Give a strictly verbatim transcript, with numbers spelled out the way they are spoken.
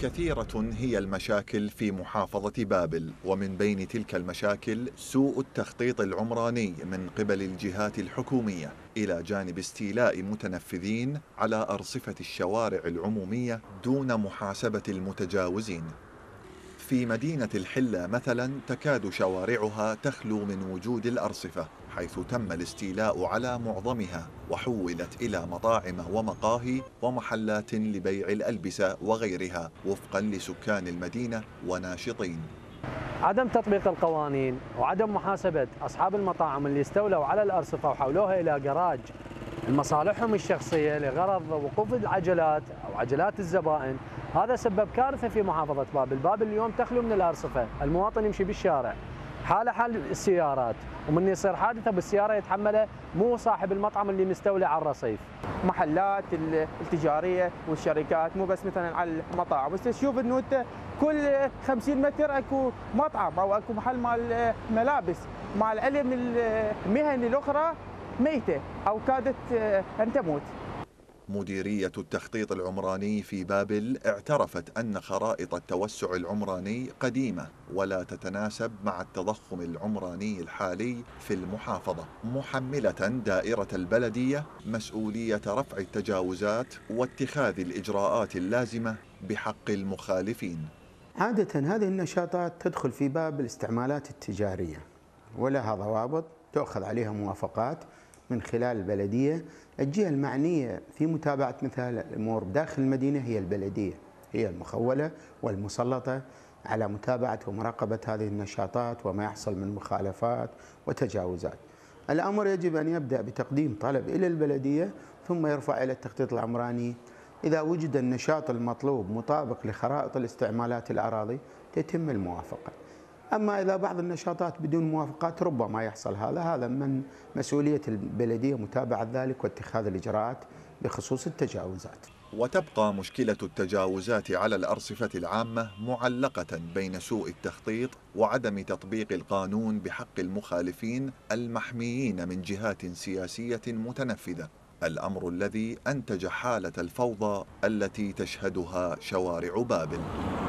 كثيرة هي المشاكل في محافظة بابل، ومن بين تلك المشاكل سوء التخطيط العمراني من قبل الجهات الحكومية، إلى جانب استيلاء متنفذين على أرصفة الشوارع العمومية دون محاسبة المتجاوزين. في مدينة الحلة مثلا تكاد شوارعها تخلو من وجود الأرصفة، حيث تم الاستيلاء على معظمها وحولت إلى مطاعم ومقاهي ومحلات لبيع الألبسة وغيرها وفقا لسكان المدينة وناشطين. عدم تطبيق القوانين وعدم محاسبة أصحاب المطاعم اللي استولوا على الأرصفة وحولوها إلى جراج لمصالحهم الشخصية لغرض وقوف العجلات أو عجلات الزبائن، هذا سبب كارثة في محافظة بابل. بابل اليوم تخلو من الأرصفة، المواطن يمشي بالشارع حاله حال السيارات، ومن يصير حادثة بالسيارة يتحمله مو صاحب المطعم اللي مستولي على الرصيف. محلات التجارية والشركات مو بس مثلا على المطاعم، بس تشوف انه انت كل خمسين متر اكو مطعم او اكو محل مال ملابس، مع العلم المهن الاخرى ميتة او كادت ان تموت. مديرية التخطيط العمراني في بابل اعترفت أن خرائط التوسع العمراني قديمة ولا تتناسب مع التضخم العمراني الحالي في المحافظة، محملة دائرة البلدية مسؤولية رفع التجاوزات واتخاذ الإجراءات اللازمة بحق المخالفين. عادة هذه النشاطات تدخل في باب الاستعمالات التجارية ولها ضوابط تؤخذ عليها موافقات من خلال البلدية. الجهة المعنية في متابعة مثل الأمور داخل المدينة هي البلدية، هي المخولة والمسلطة على متابعة ومراقبة هذه النشاطات وما يحصل من مخالفات وتجاوزات. الأمر يجب أن يبدأ بتقديم طلب إلى البلدية ثم يرفع إلى التخطيط العمراني. إذا وجد النشاط المطلوب مطابق لخرائط الاستعمالات الأراضي تتم الموافقة. أما إذا بعض النشاطات بدون موافقات ربما يحصل هذا، هذا من مسؤولية البلدية متابعة ذلك واتخاذ الإجراءات بخصوص التجاوزات. وتبقى مشكلة التجاوزات على الأرصفة العامة معلقة بين سوء التخطيط وعدم تطبيق القانون بحق المخالفين المحميين من جهات سياسية متنفذة، الأمر الذي أنتج حالة الفوضى التي تشهدها شوارع بابل.